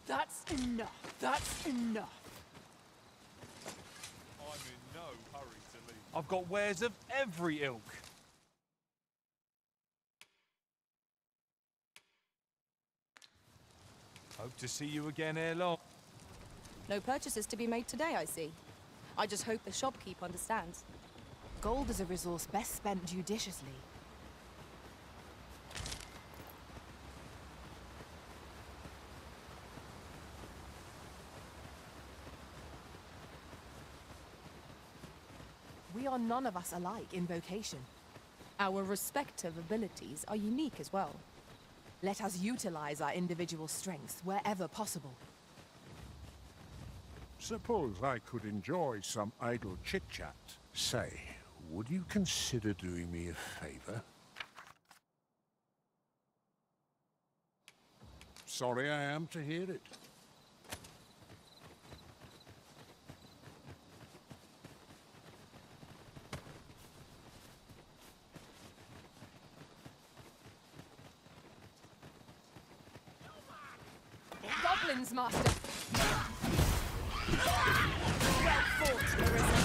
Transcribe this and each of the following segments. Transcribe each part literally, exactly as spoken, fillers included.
That's enough. That's enough. I'm in no hurry to leave. I've got wares of every ilk. Hope to see you again ere long. No purchases to be made today, I see. I just hope the shopkeep understands. Gold is a resource best spent judiciously. We are none of us alike in vocation. Our respective abilities are unique as well. Let us utilize our individual strengths wherever possible. Suppose I could enjoy some idle chit-chat. Say, would you consider doing me a favor? Sorry I am to hear it. Goblins, Master! Well fought, Larissa.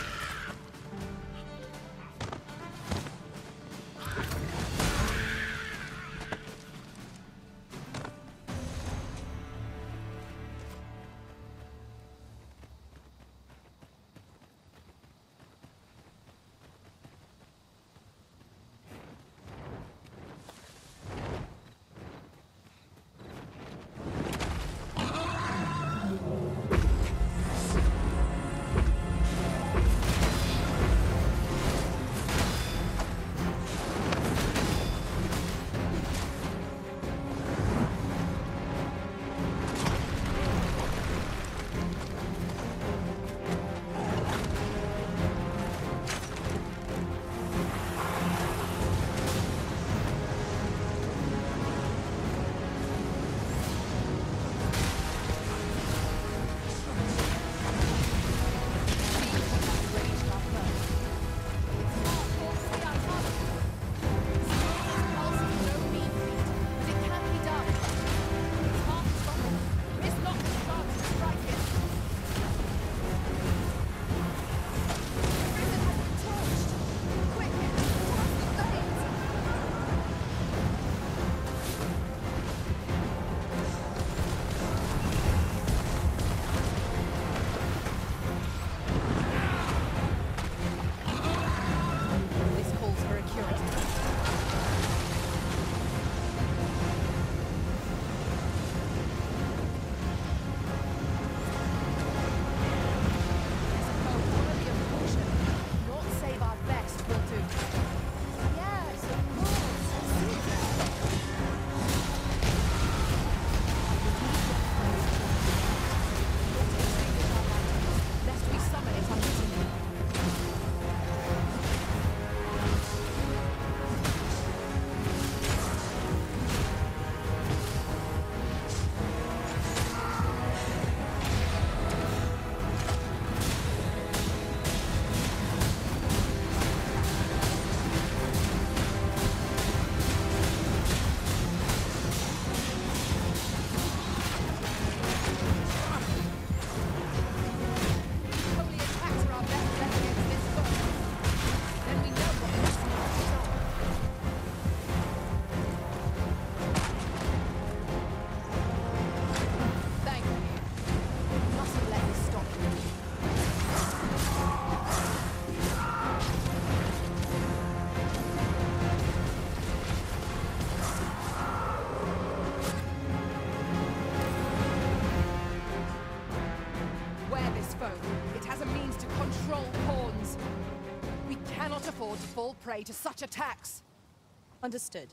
afford to fall prey to such attacks. Understood.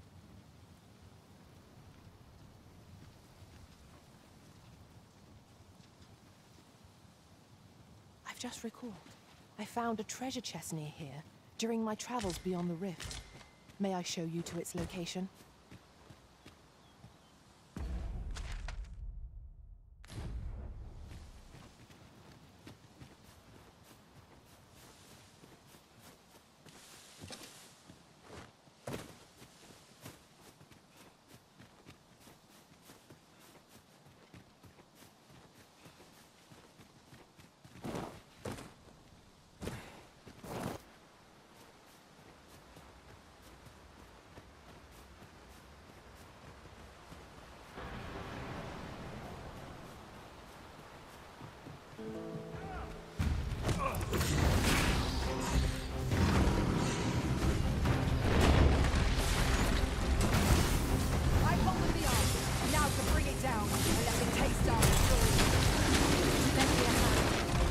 I've just recalled. I found a treasure chest near here during my travels beyond the rift. May I show you to its location? start the story. Lend me a hand.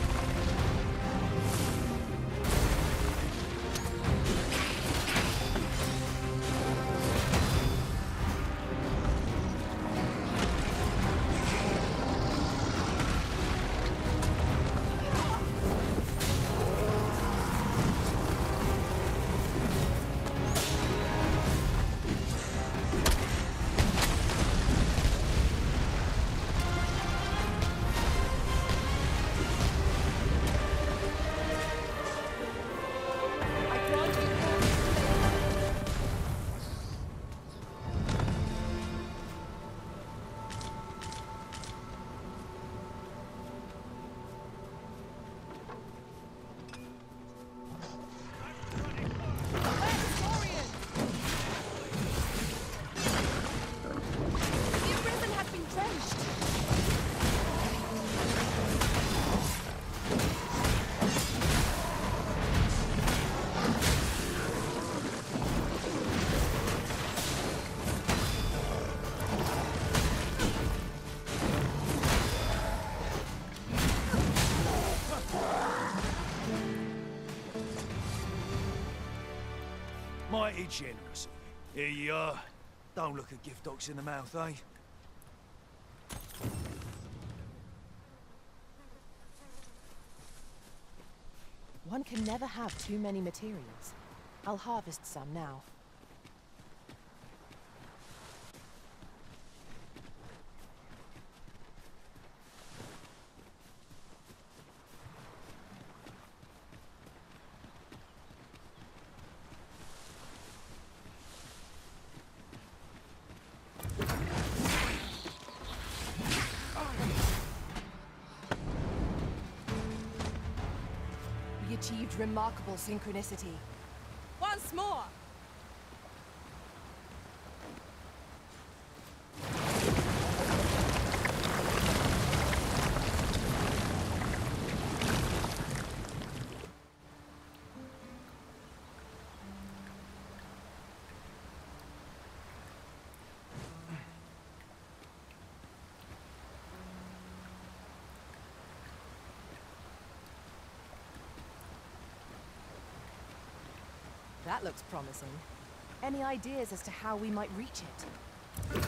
Mighty generous. Here you are. Don't look a gift ox in the mouth, eh? One can never have too many materials. I'll harvest some now. We achieved remarkable synchronicity. Once more! That looks promising. Any ideas as to how we might reach it?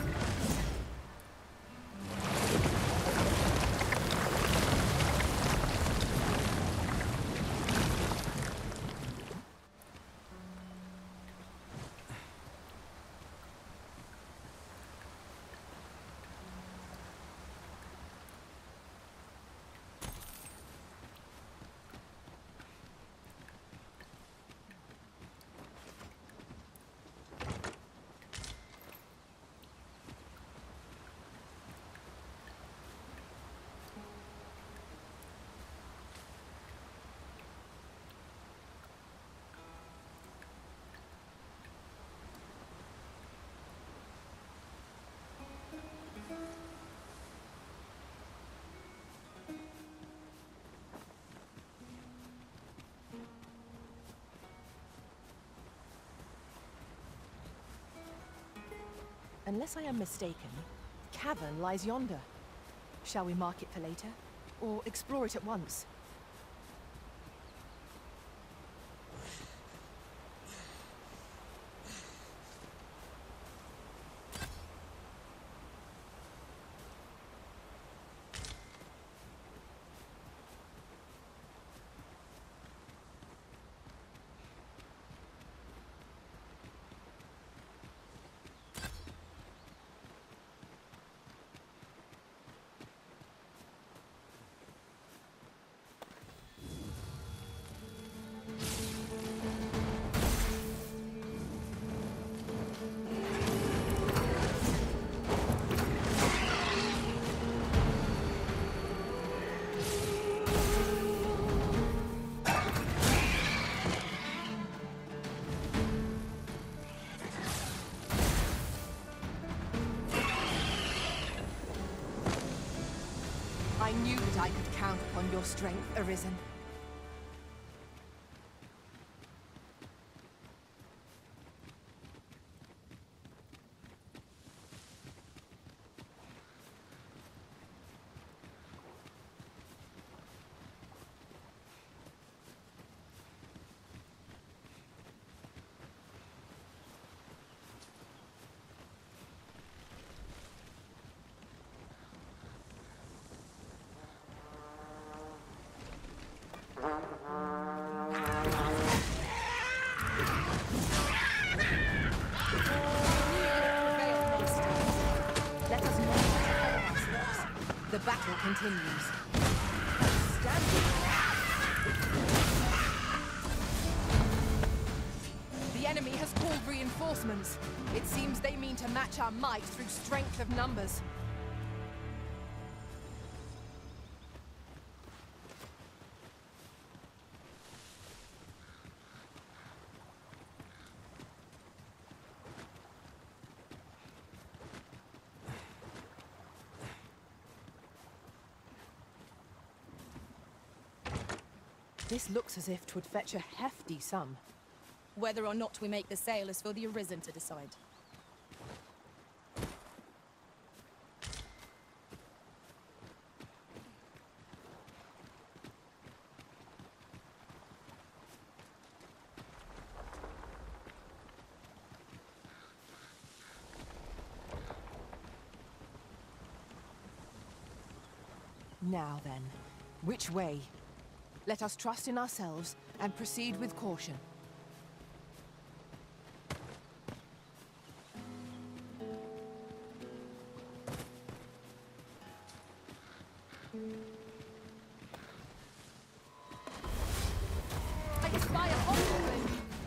Unless I am mistaken, the cavern lies yonder. Shall we mark it for later? Or explore it at once? I knew that I could count upon your strength, Arisen. The battle continues. Standing. The enemy has called reinforcements. It seems they mean to match our might through strength of numbers. This looks as if 'twould fetch a hefty sum. Whether or not we make the sale is for the Arisen to decide. Now then, which way? Let us trust in ourselves and proceed with caution. I spy a hostile.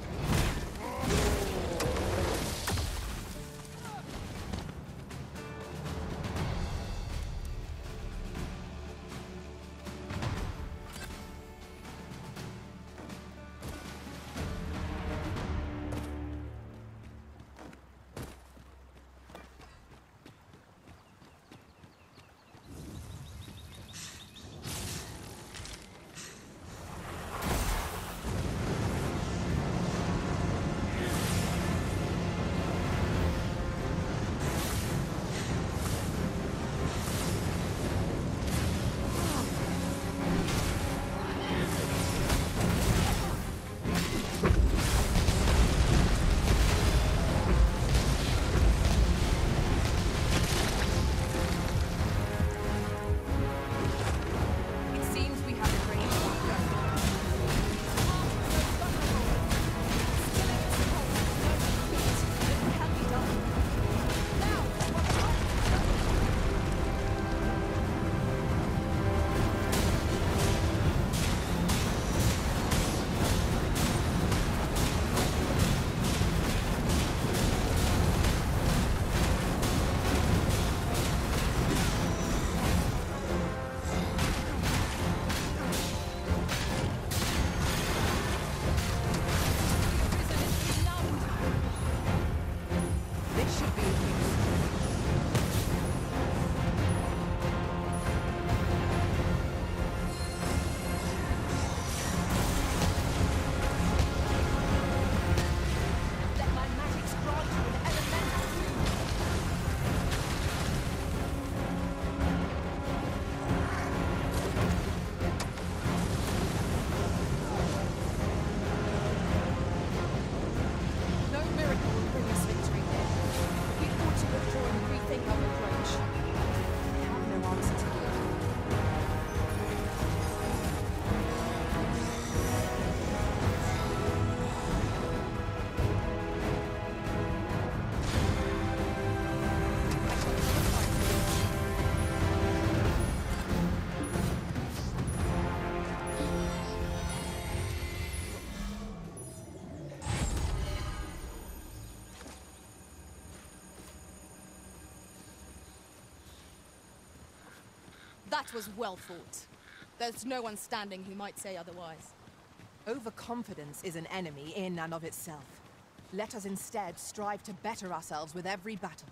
That was well fought. There's no one standing who might say otherwise. Overconfidence is an enemy in and of itself. Let us instead strive to better ourselves with every battle.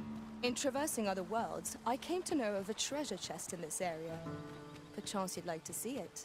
In traversing other worlds, I came to know of a treasure chest in this area. Perchance you'd like to see it.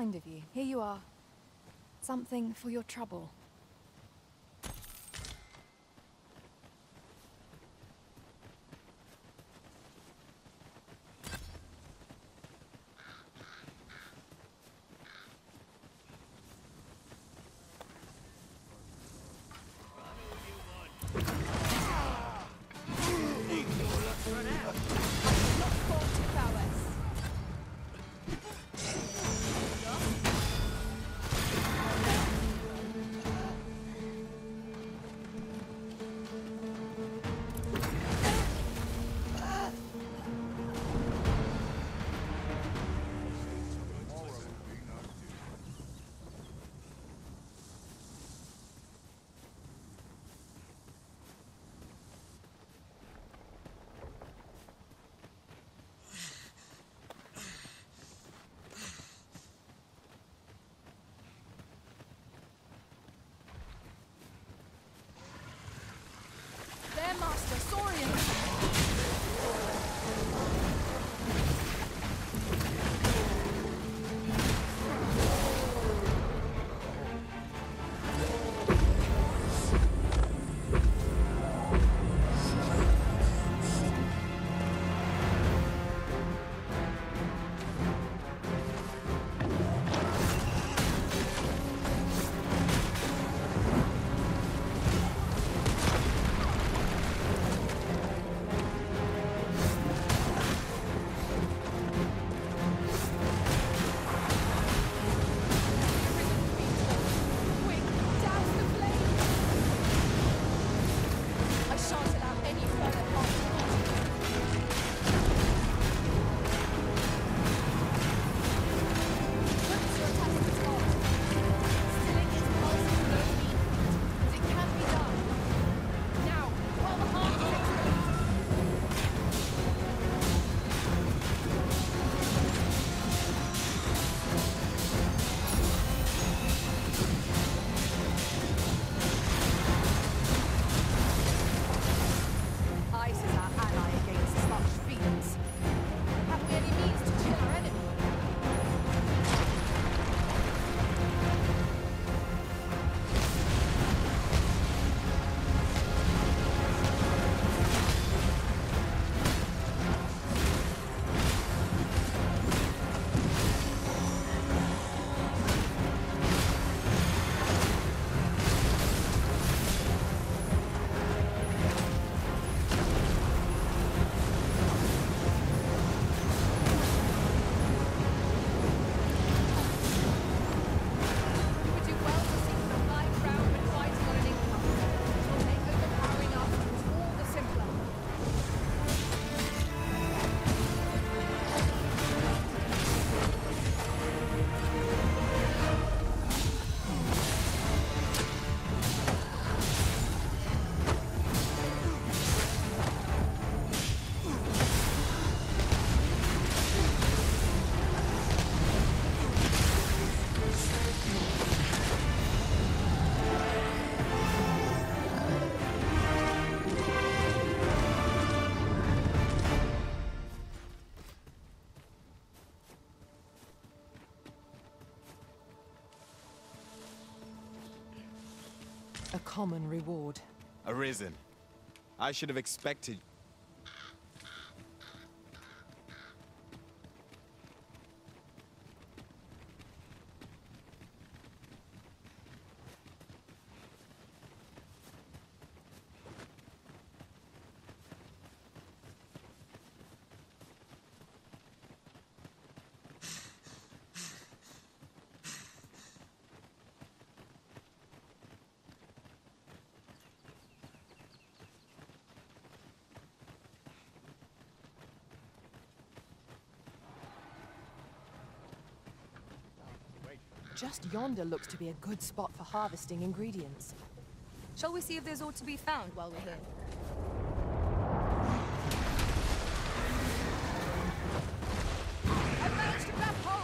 kind of you. Here you are. Something for your trouble. Master Saurian! A common reward. Arisen. I should have expected... Just yonder looks to be a good spot for harvesting ingredients. Shall we see if there's aught to be found while we're here? I've managed to grab hold!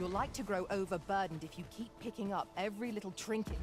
You're like to grow overburdened if you keep picking up every little trinket.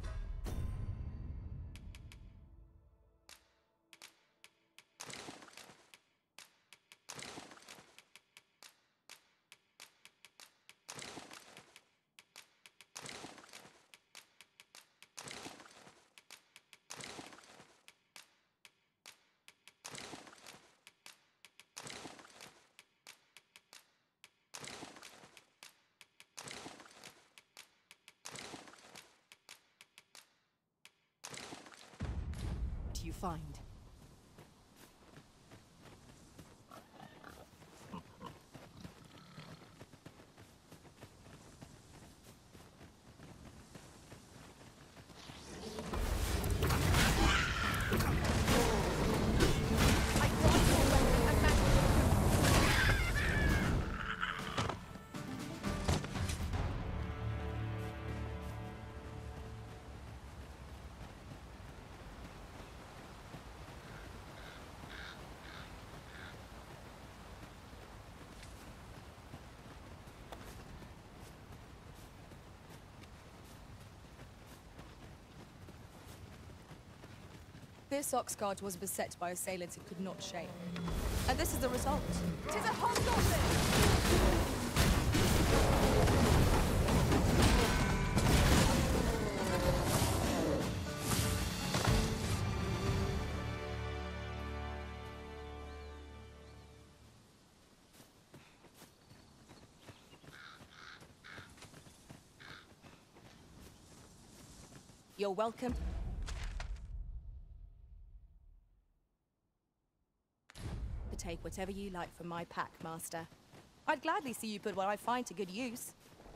What do you find? This Oxguard was beset by assailants it could not shake. And this is the result. It is a hostile thing! You're welcome. Take whatever you like from my pack, Master. I'd gladly see you put what I find to good use.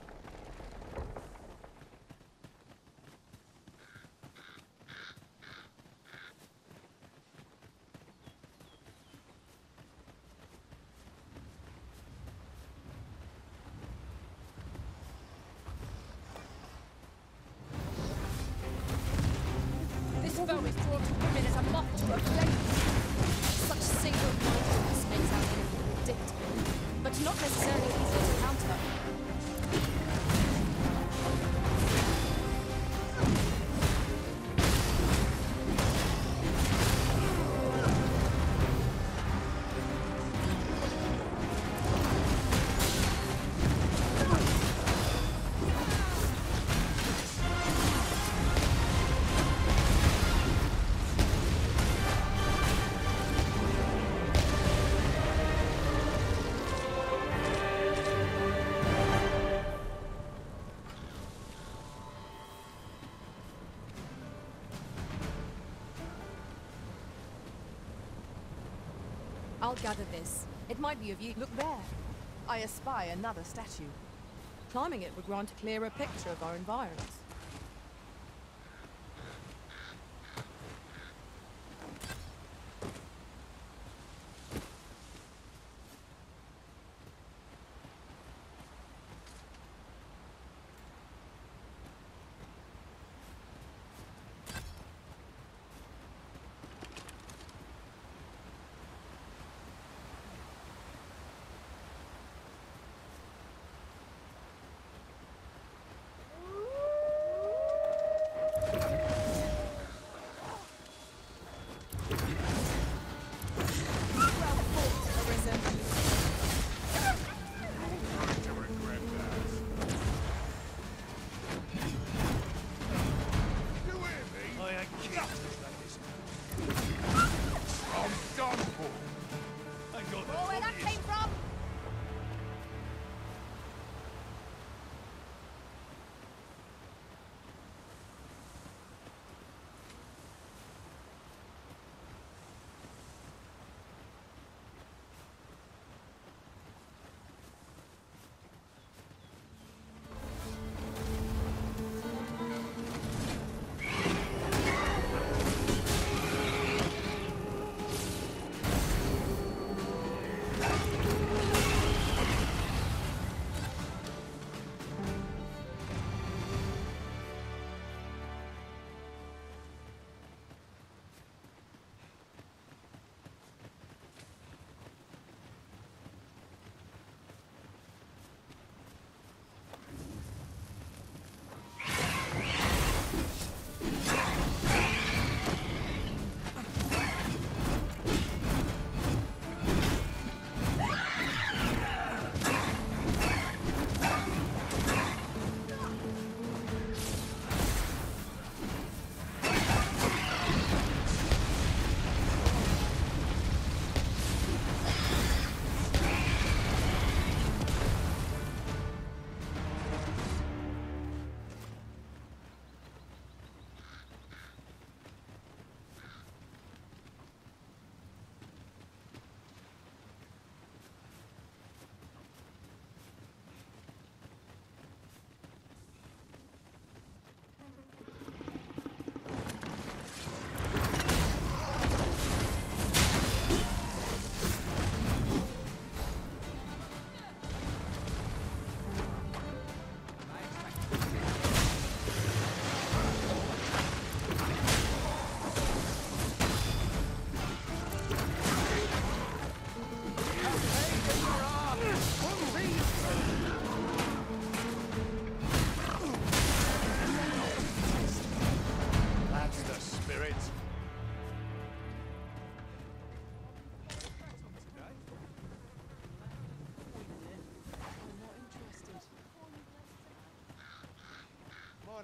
This foe is drawn to women as a moth to a flame. Such single-mindedness makes our enemy predictable, but not necessarily easy to counter. I'll gather this. It might be of use. Look there. I espy another statue. Climbing it would grant a clearer picture of our environs.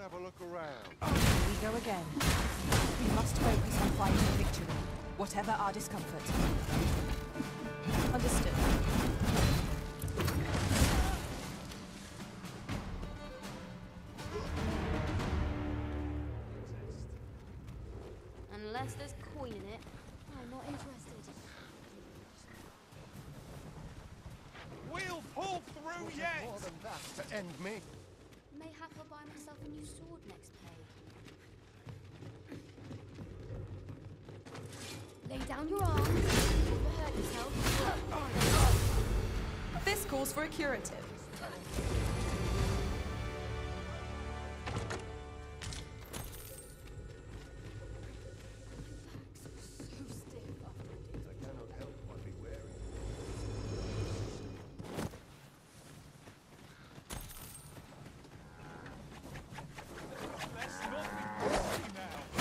have a look around. Here we go again. We must focus on finding victory, whatever our discomfort. Understood. Unless there's coin in it, I'm not interested. We'll pull through yet! More than that to end me. Mayhap I'll buy myself a new sword next pay. Lay down your arms. Never hurt yourself. This calls for a curative. I cannot help but be wary. Let's not be pushy now.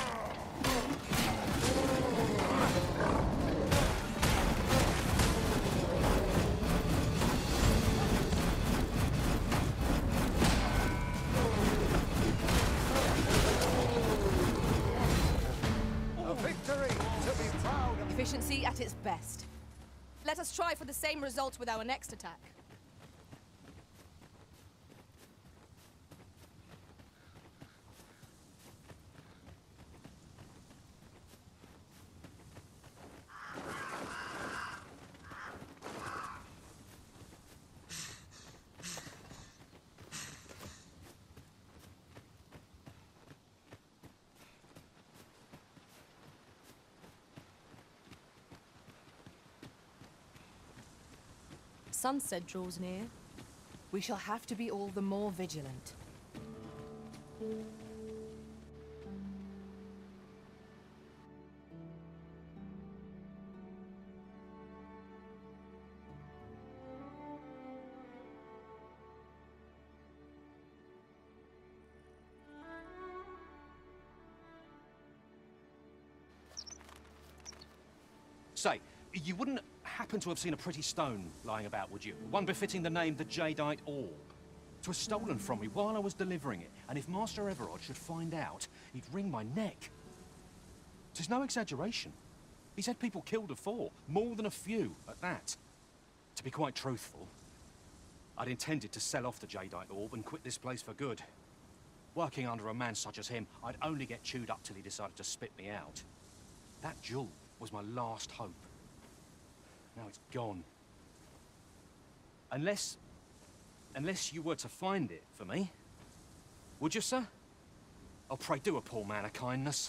A victory to be proud of. Efficiency at its best. Let us try for the same result with our next attack. Sunset draws near. We shall have to be all the more vigilant. Say, you wouldn't happen to have seen a pretty stone lying about, would you? One befitting the name the Jadeite Orb. It was stolen from me while I was delivering it, and if Master Everard should find out, he'd wring my neck. It's no exaggeration. He's had people killed afore, more than a few at that. To be quite truthful, I'd intended to sell off the Jadeite Orb and quit this place for good. Working under a man such as him, I'd only get chewed up till he decided to spit me out. That jewel was my last hope. Now it's gone. Unless... Unless you were to find it for me. Would you, sir? Oh, pray do a poor man a kindness.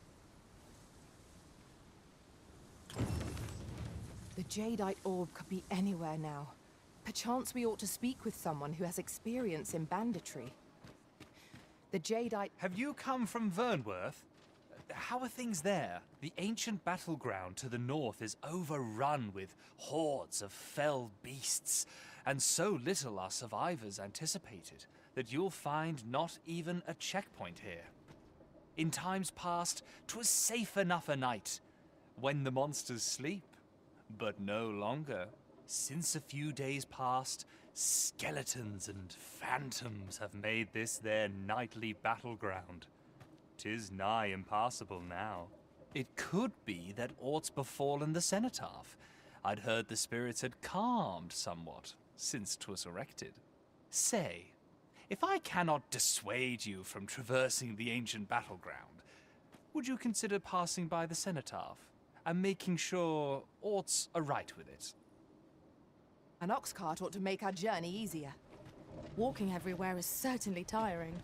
The Jadeite Orb could be anywhere now. Perchance we ought to speak with someone who has experience in banditry. The Jadeite... Have you come from Vernworth? How are things there? The ancient battleground to the north is overrun with hordes of fell beasts, and so little are survivors anticipated that you'll find not even a checkpoint here. In times past, 'twas safe enough a night, when the monsters sleep, but no longer. Since a few days past, skeletons and phantoms have made this their nightly battleground. 'Tis nigh impassable now. It could be that aught's befallen the cenotaph. I'd heard the spirits had calmed somewhat since 'twas erected. Say, if I cannot dissuade you from traversing the ancient battleground, would you consider passing by the cenotaph and making sure aught's aright with it? An ox cart ought to make our journey easier. Walking everywhere is certainly tiring.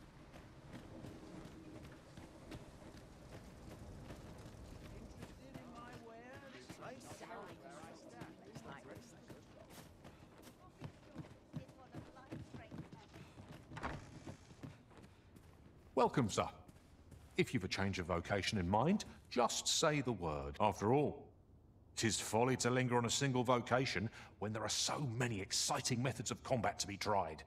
Welcome, sir. If you've a change of vocation in mind, just say the word. After all, 'tis folly to linger on a single vocation when there are so many exciting methods of combat to be tried.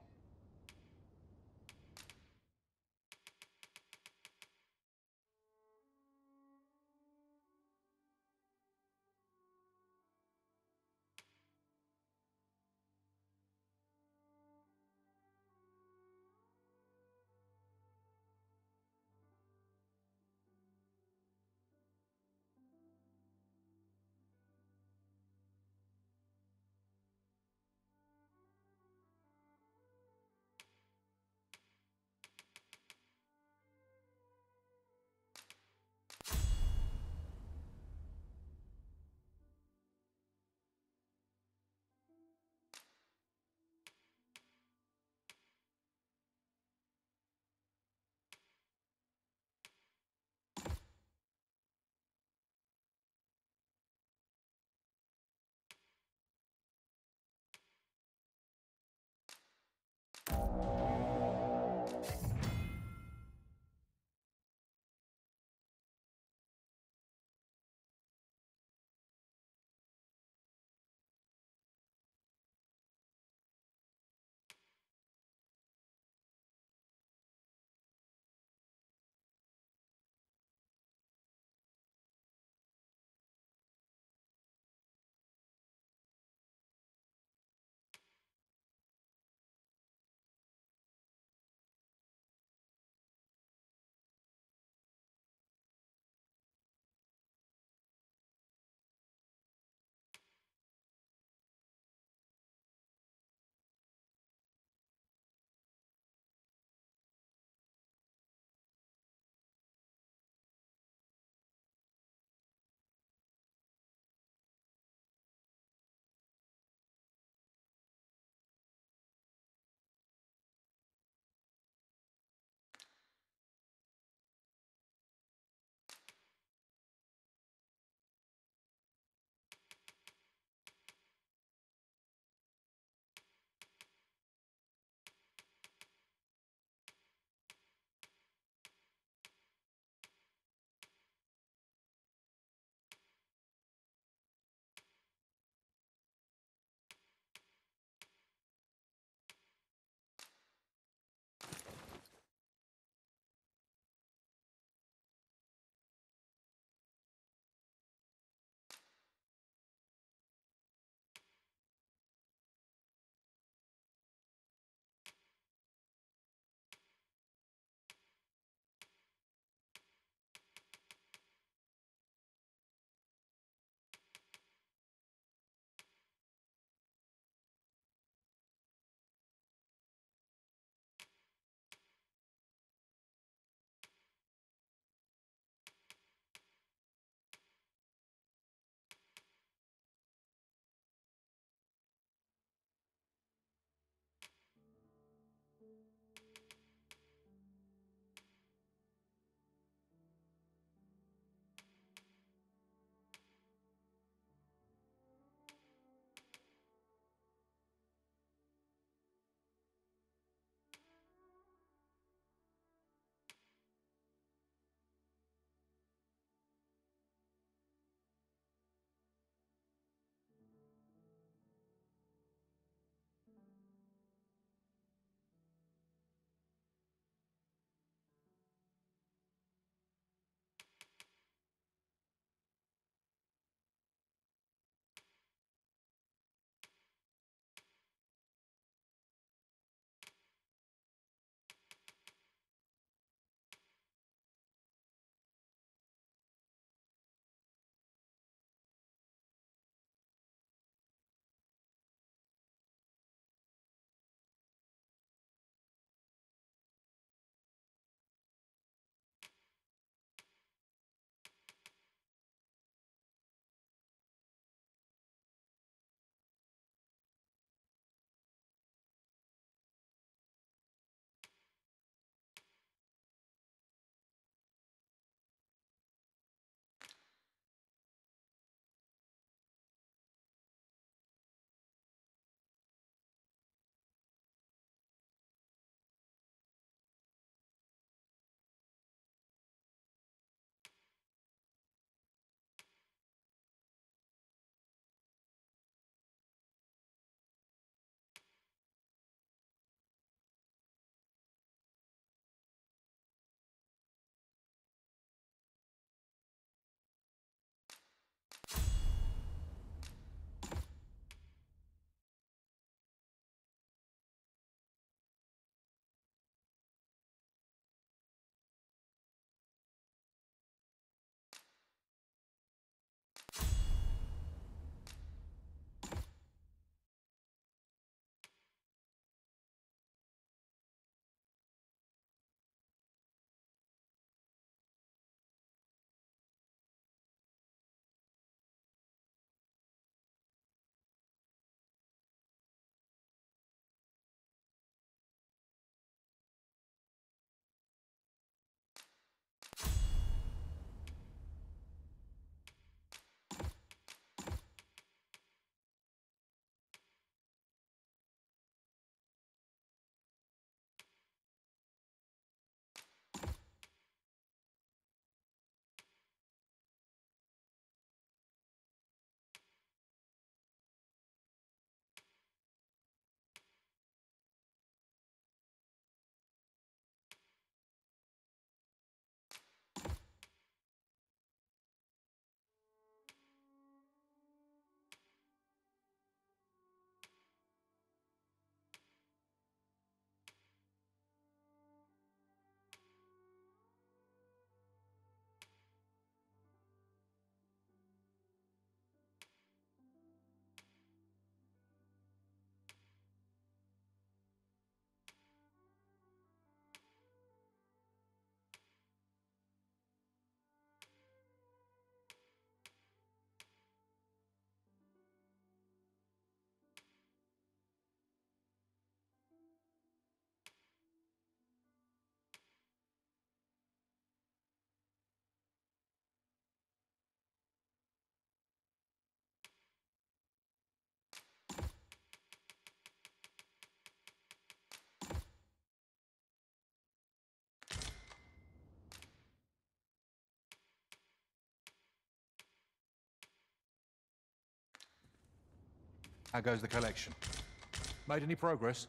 How goes the collection? Made any progress?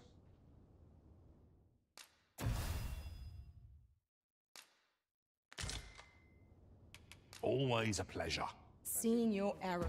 Always a pleasure. Seeing your error.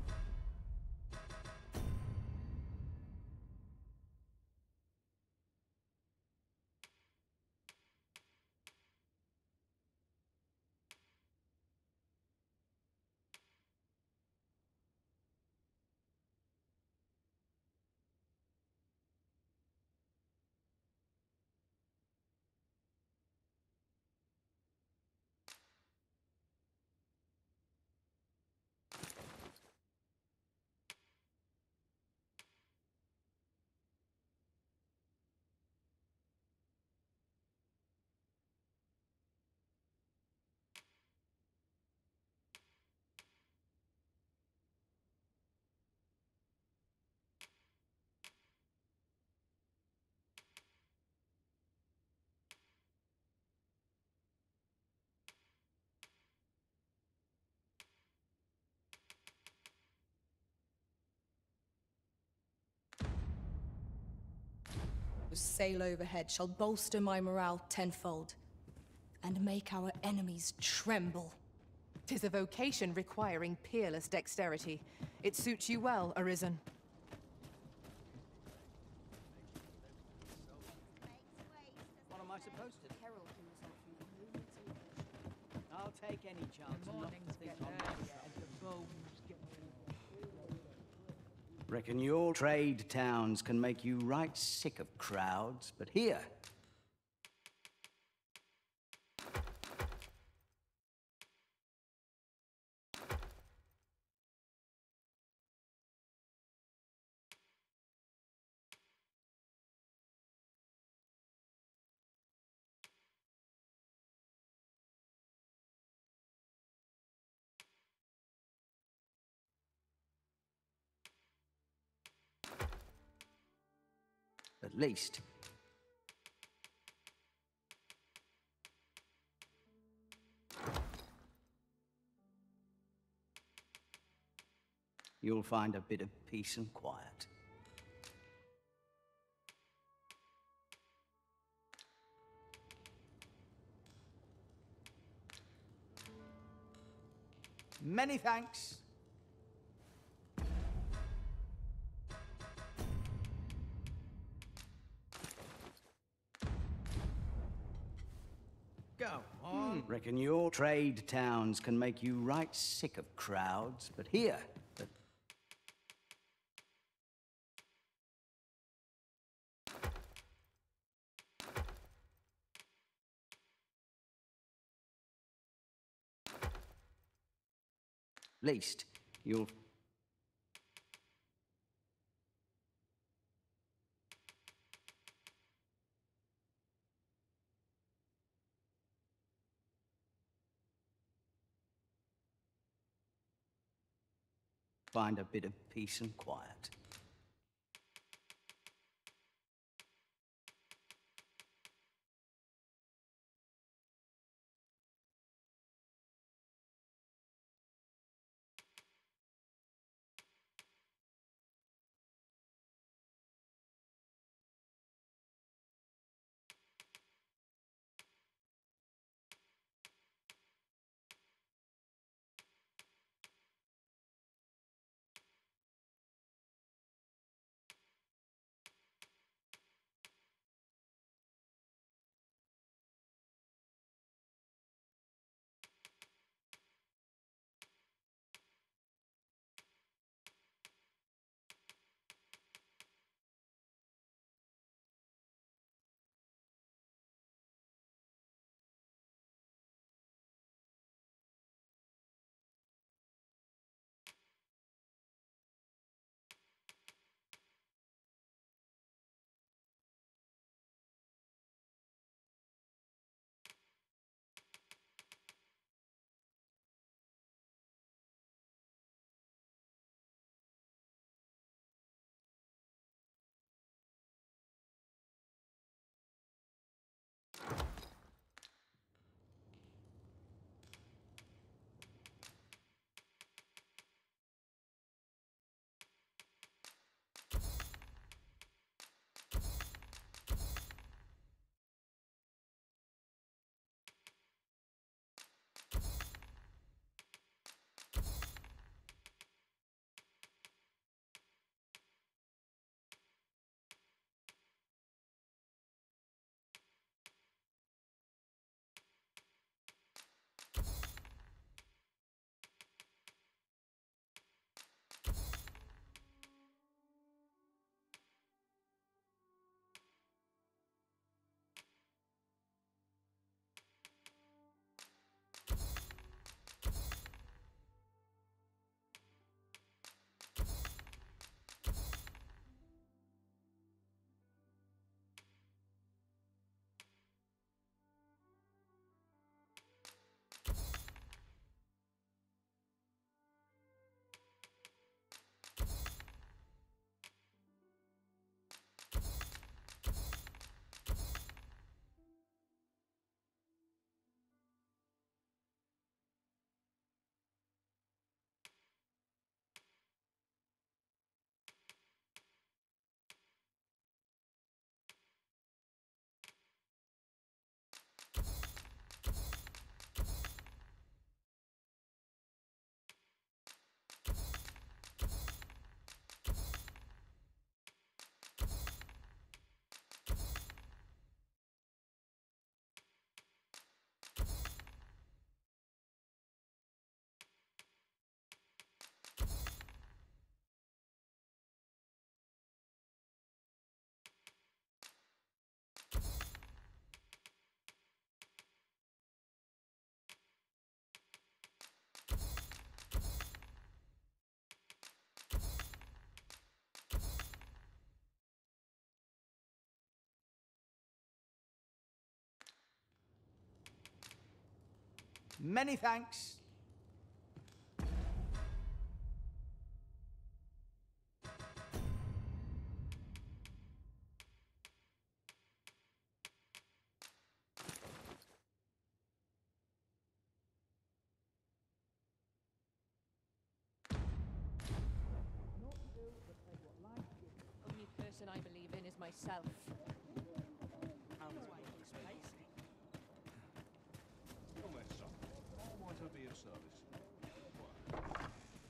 Sail overhead shall bolster my morale tenfold, and make our enemies tremble. 'Tis a vocation requiring peerless dexterity. It suits you well, Arisen. What am I supposed to do? I'll take any chance. Mornings get earlier as the bones get. Reckon your trade towns can make you right sick of crowds, but here... At least. You'll find a bit of peace and quiet. Many thanks. Go on. Hmm. Reckon your trade towns can make you right sick of crowds, but here, but least you'll find a bit of peace and quiet. Many thanks. Only person I believe in is myself. Come here, son. How might I be of service?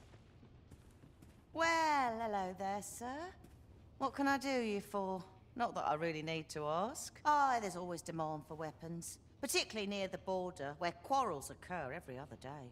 Well, hello there, sir. What can I do you for? Not that I really need to ask. Aye, there's always demand for weapons, particularly near the border, where quarrels occur every other day.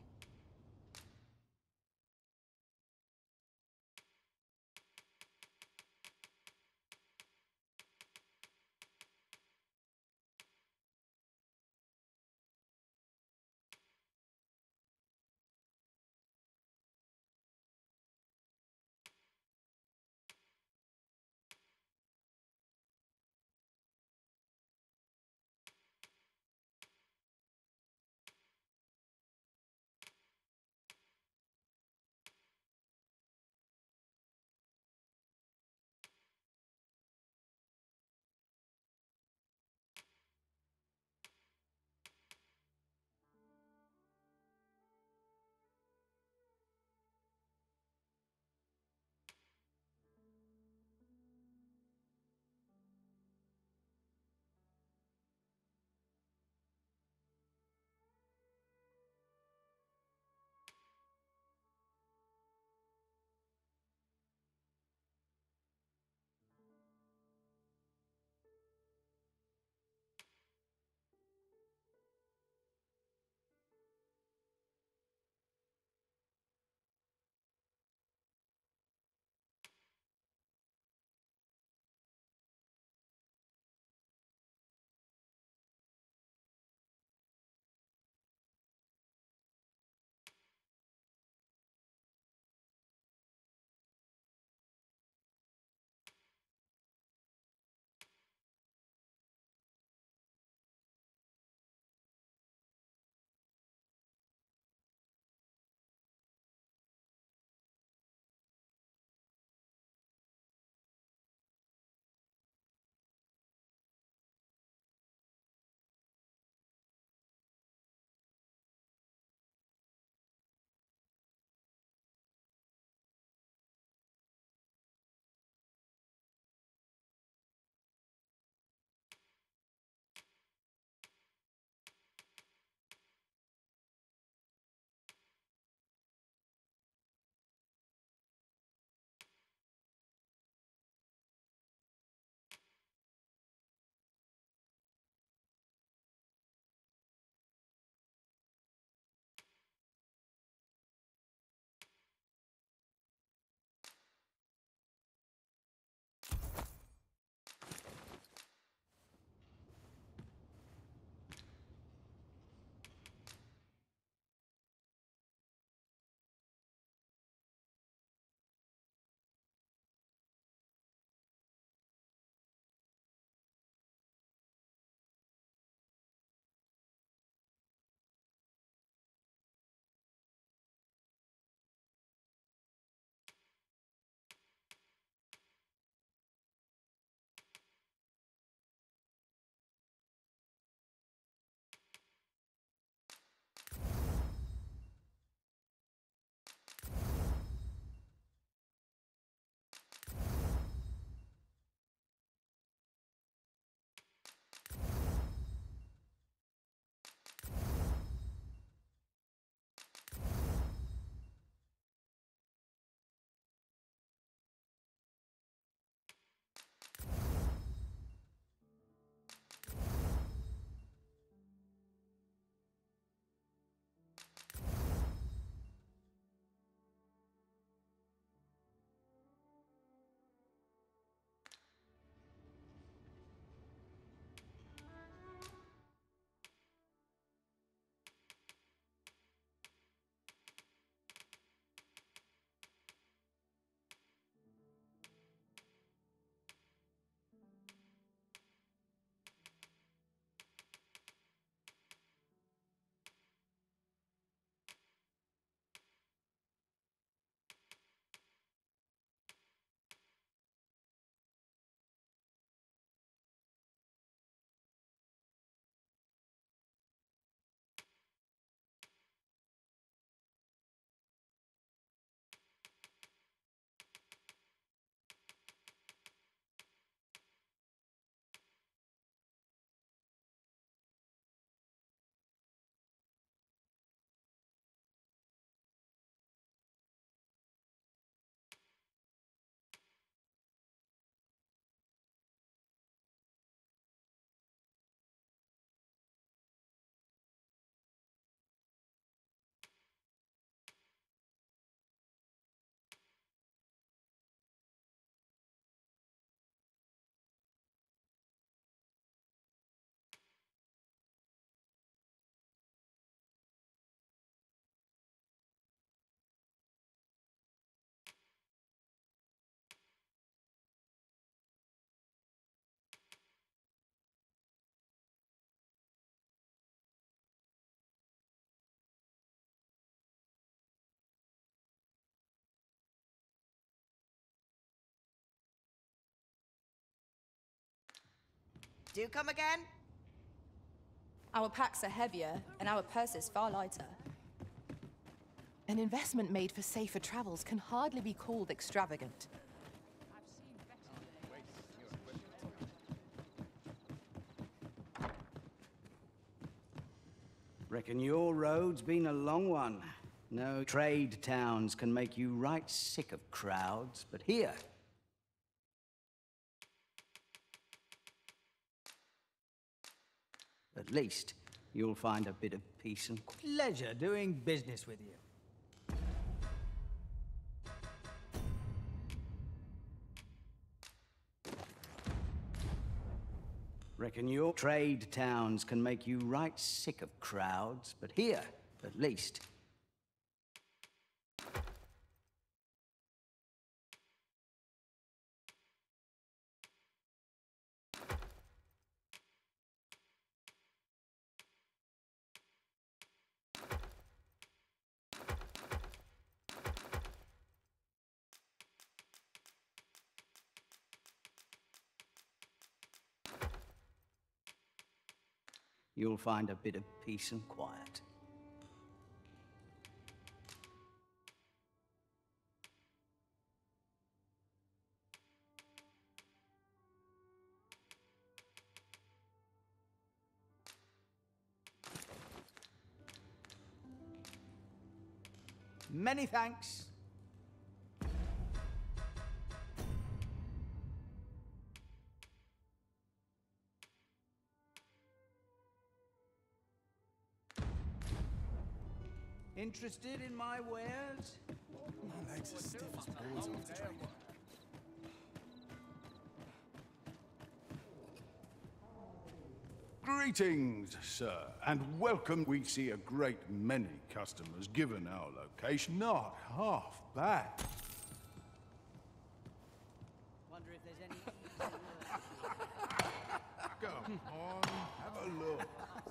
Do come again? Our packs are heavier, and our purses far lighter. An investment made for safer travels can hardly be called extravagant. Reckon your road's been a long one. No trade towns can make you right sick of crowds, but here... at least, you'll find a bit of peace and... Pleasure doing business with you. Reckon your trade towns can make you right sick of crowds, but here, at least... you'll find a bit of peace and quiet. Many thanks. Interested in my wares? My legs are stiff as boards after training. Greetings, sir, and welcome. We see a great many customers given our location. Not half bad. Wonder if there's any Come on, have a look.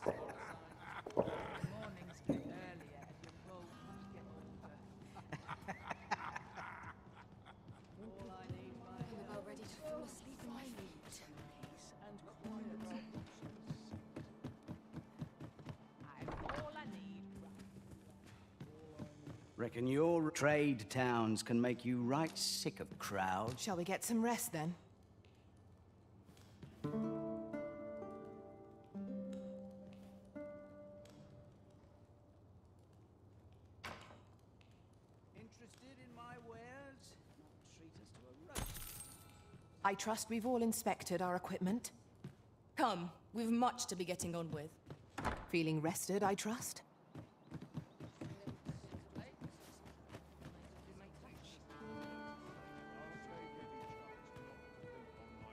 Reckon your trade towns can make you right sick of crowds. Shall we get some rest then? interested in my wares? Not treat us to a roast. I trust we've all inspected our equipment. Come, we've much to be getting on with. Feeling rested, I trust?